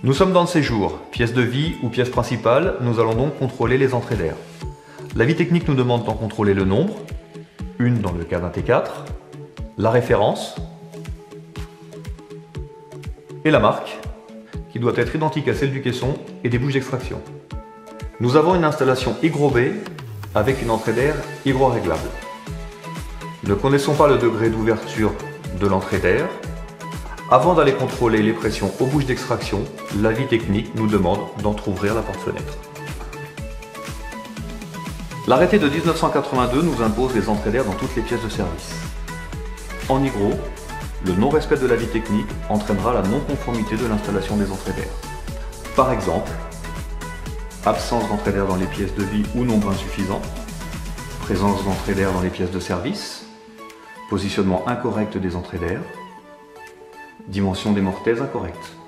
Nous sommes dans le séjour, pièce de vie ou pièce principale, nous allons donc contrôler les entrées d'air. L'avis technique nous demande d'en contrôler le nombre, une dans le cas d'un T4, la référence et la marque, qui doit être identique à celle du caisson et des bouches d'extraction. Nous avons une installation hygrobée avec une entrée d'air hydro-réglable. Ne connaissons pas le degré d'ouverture de l'entrée d'air. Avant d'aller contrôler les pressions aux bouches d'extraction, l'avis technique nous demande d'entrouvrir la porte-fenêtre. L'arrêté de 1982 nous impose les entrées d'air dans toutes les pièces de service. En hygro, le non-respect de l'avis technique entraînera la non-conformité de l'installation des entrées d'air. Par exemple, absence d'entrée d'air dans les pièces de vie ou nombre insuffisant, présence d'entrée d'air dans les pièces de service, positionnement incorrect des entrées d'air, dimension des mortaises incorrecte.